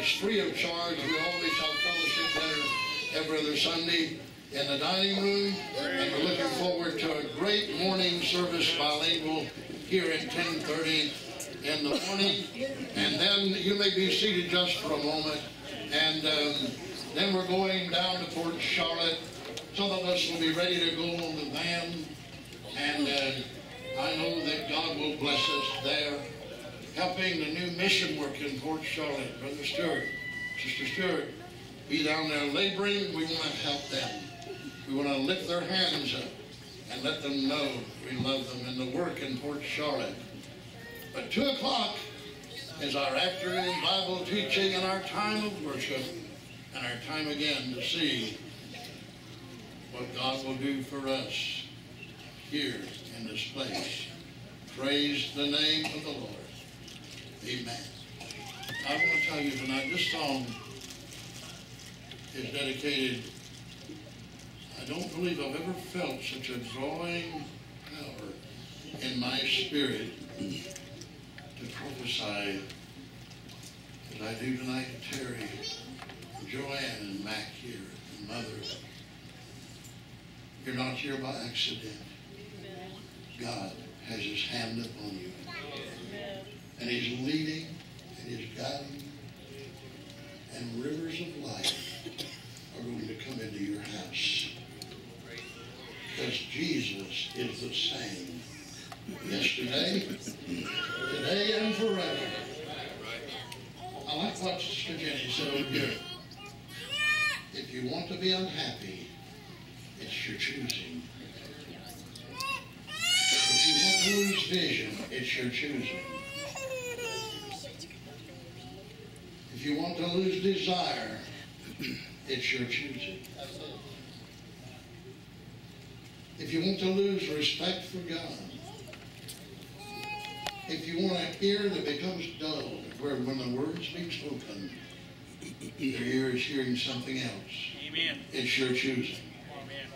It's free of charge. We always have fellowship dinner every other Sunday in the dining room. And we're looking forward to a great morning service bilingual here at 10:30 in the morning. And then you may be seated just for a moment. And then we're going down to Port Charlotte. Some of us will be ready to go on the van. And I know that God will bless us there, helping the new mission work in Port Charlotte. Brother Stewart, Sister Stewart, be down there laboring. We want to help them. We want to lift their hands up and let them know we love them in the work in Port Charlotte. But 2 o'clock is our afternoon Bible teaching and our time of worship and our time again to see what God will do for us here in this place. Praise the name of the Lord. Amen. I want to tell you tonight, this song is dedicated. I don't believe I've ever felt such a drawing power in my spirit to prophesy as I do tonight to Terry, Joanne, and Mac here, and Mother. You're not here by accident. God has his hand upon you. And he's leading and he's guiding. And rivers of life are going to come into your house. Because Jesus is the same yesterday, today, and forever. I like what Sister Jenny said over here. If you want to be unhappy, it's your choosing. If you want to lose vision, it's your choosing. If you want to lose desire, it's your choosing. If you want to lose respect for God, if you want an ear that becomes dull, where when the word's being spoken, your ear is hearing something else. Amen. It's your choosing. Amen.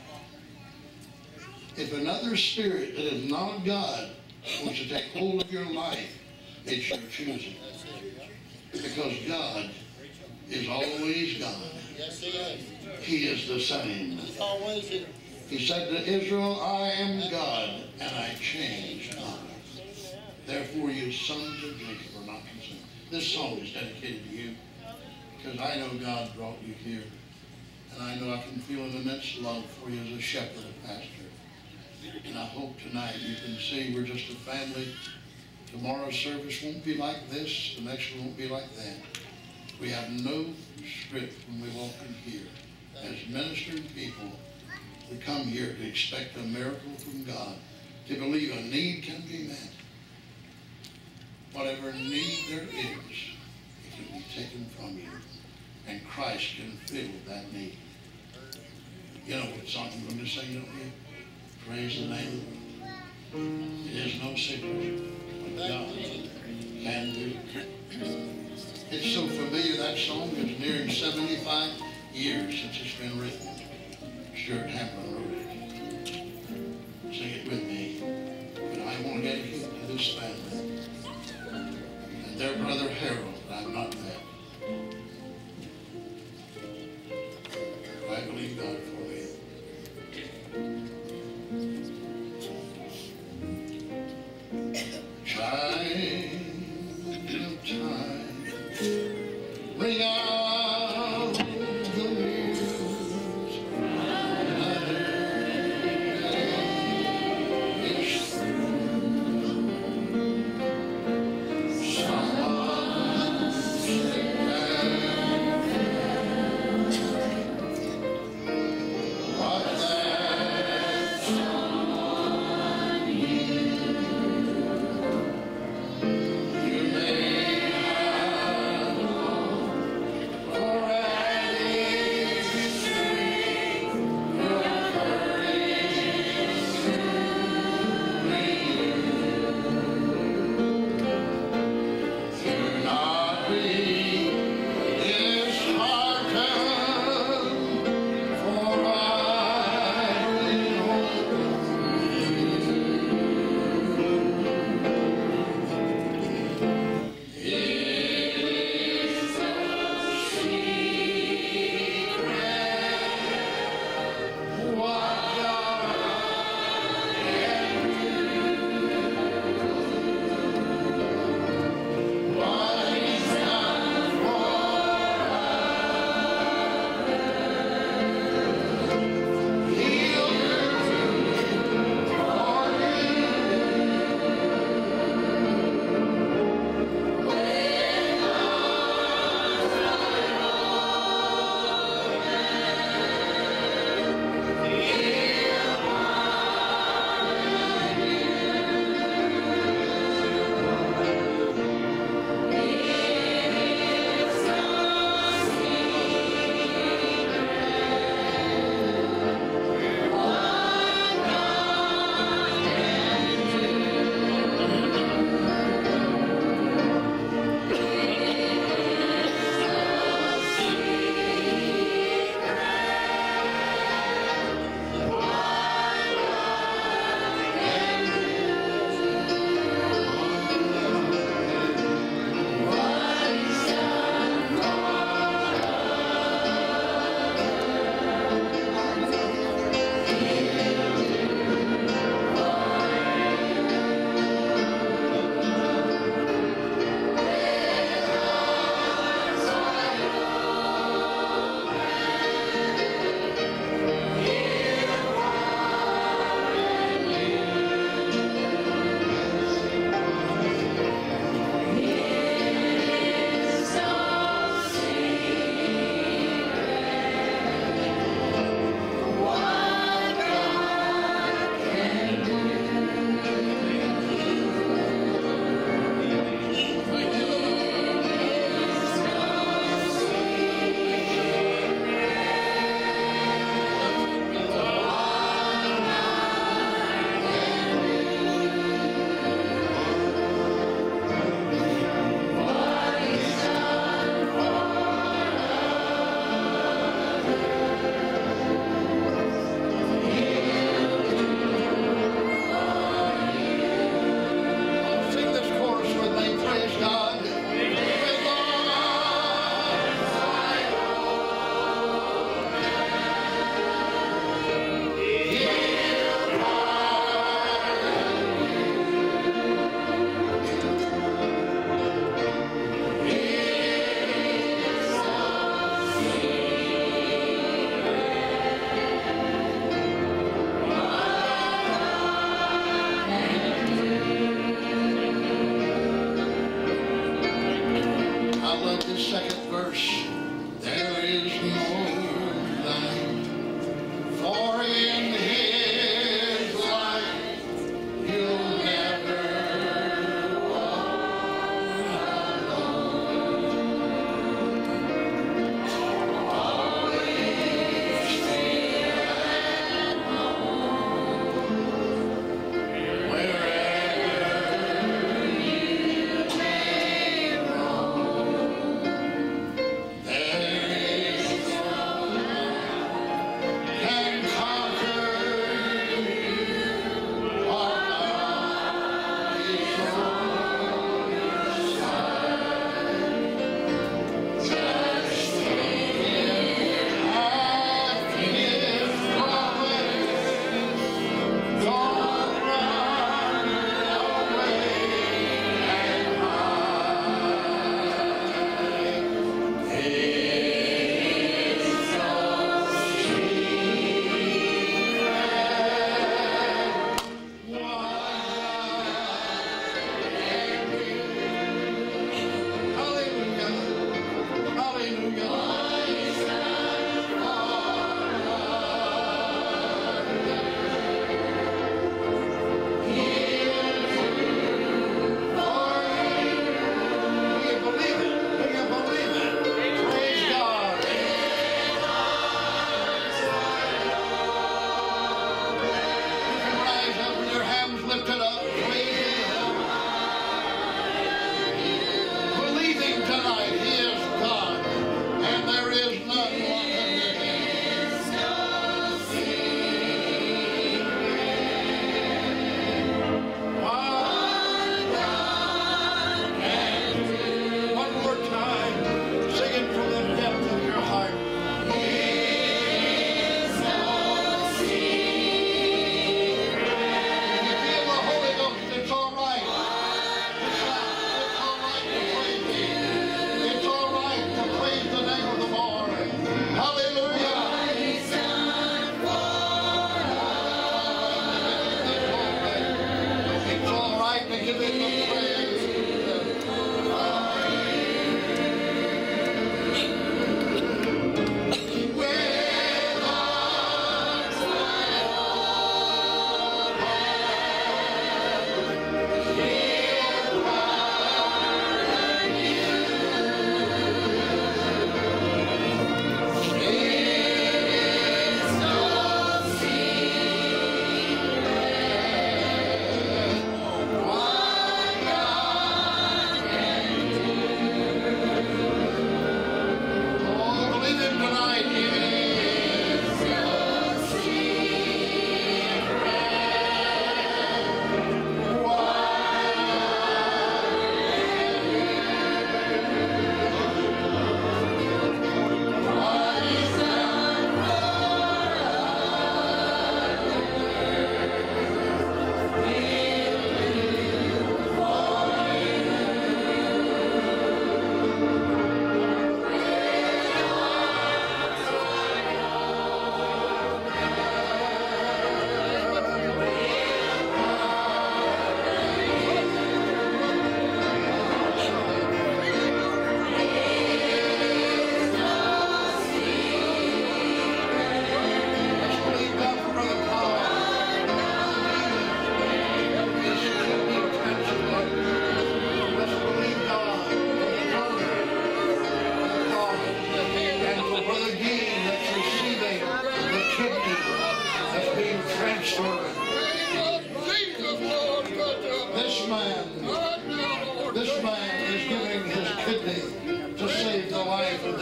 If another spirit that is not God wants to take hold of your life, it's your choosing. Because God is always God. Yes, he is. He is the same. He's always here. He said to Israel, I am God, and I change not. Therefore, you sons of Jacob are not consumed. This song is dedicated to you, because I know God brought you here. And I know I can feel an immense love for you as a shepherd, a pastor. And I hope tonight you can see we're just a family. Tomorrow's service won't be like this. The next one won't be like that. We have no script when we walk in here. As ministering people, we come here to expect a miracle from God, to believe a need can be met. Whatever need there is, it can be taken from you, and Christ can fill that need. You know what song I'm going to sing, don't you? Praise the name of the Lord. It is no secret what God can do. It's so familiar, that song is nearing 75 years since it's been written. Stuart Hamlin wrote it. Sing it with me. But I want to dedicate it to this family and their brother Harold that I've not met. I believe God for you. Chime of time, ring out the news. It's true. Someone said what that someone knew. You may have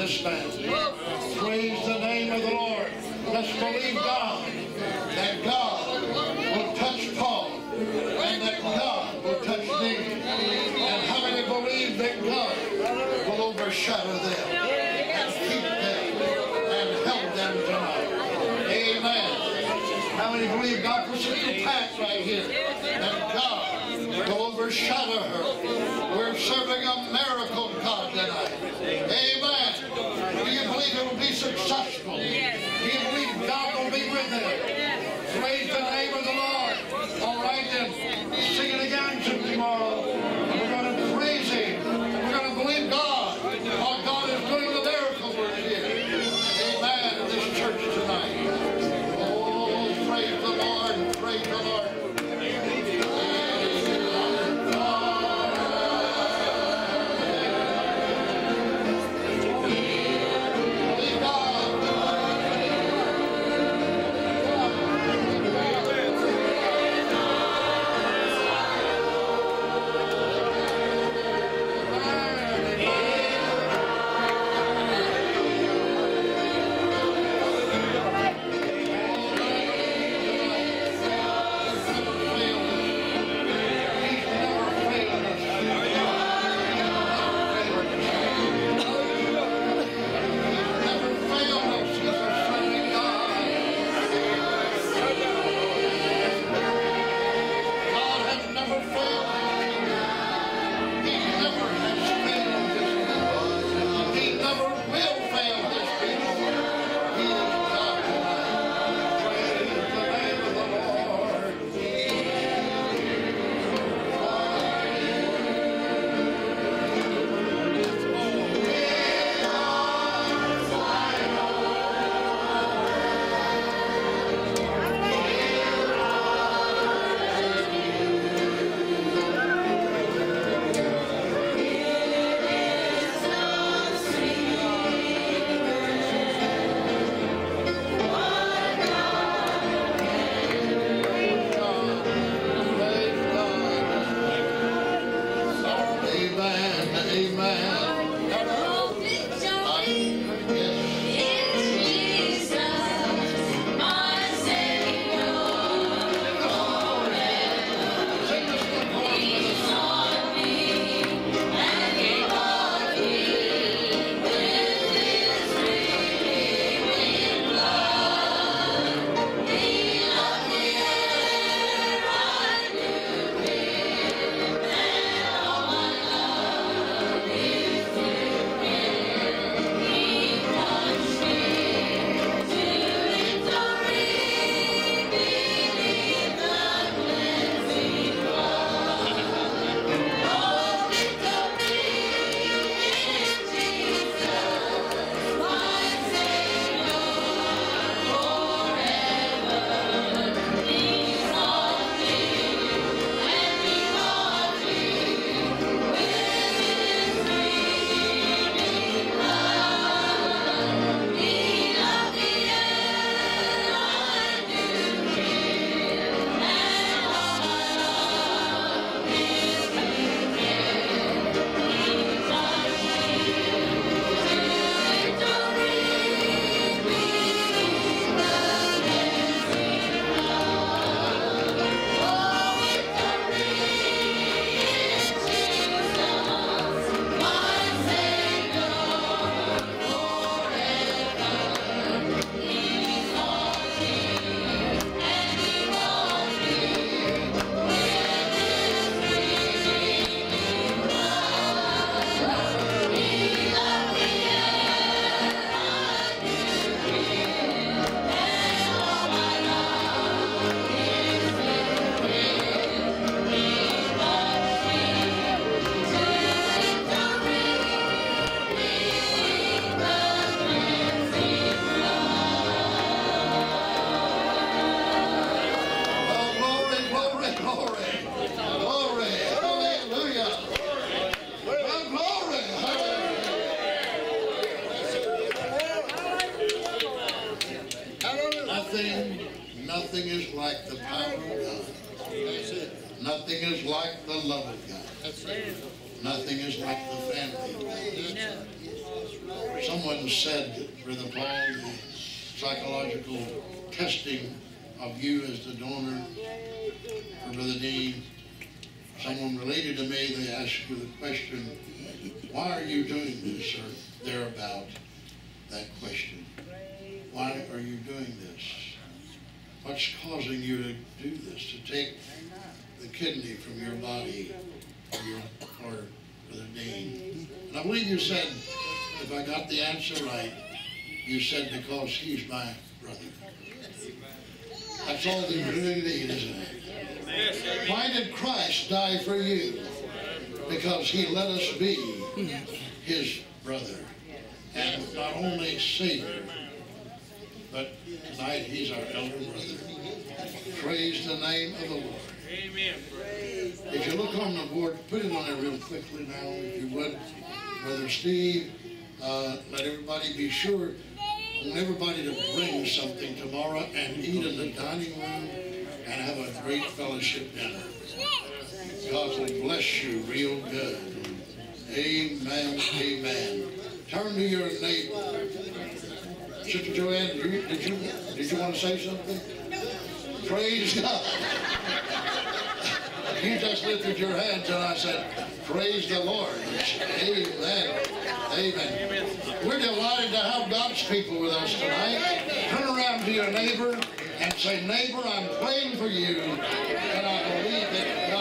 to stand. Praise the name of the Lord. Let's believe God that God will touch Paul and that God will touch me. And how many believe that God will overshadow them and keep them and help them tonight? Amen. How many believe God for Sister Pat right here? That God will overshadow her. We're serving a miracle God tonight. Amen. Do you believe it will be successful? Do you believe God will be with them? Praise the name of the Lord. All right then, sing it again tomorrow. We're going to praise Him. We're going to believe God. Our God is doing the miracle work here. Amen. In this church tonight. Oh, praise the Lord. Praise the Lord. Nothing is like the power of God. That's it. Nothing is like the love of God. That's it. Nothing is like the family of God. So Someone said, Brother Paul, the psychological testing of you as the donor for Brother Dean, someone related to me, they asked you the question, why are you doing this, or thereabout, that question. Why are you doing this? What's causing you to do this, to take the kidney from your body or Brother Dean? And I believe you said, if I got the answer right, you said because he's my brother. That's all that you really need, isn't it? Why did Christ die for you? Because he let us be his brother. And not only Savior, but tonight he's our elder brother. Praise the name of the Lord. Amen. If you look on the board, put it on there real quickly now, if you would. Brother Steve, let everybody be sure. I want everybody to bring something tomorrow and eat in the dining room and have a great fellowship dinner. God will bless you real good. Amen, amen. Turn to your neighbor. Sister Joanne, did you want to say something? Praise God. You just lifted your hands and I said, praise the Lord. Amen. Amen. We're delighted to have God's people with us tonight. Turn around to your neighbor and say, neighbor, I'm praying for you, and I believe that God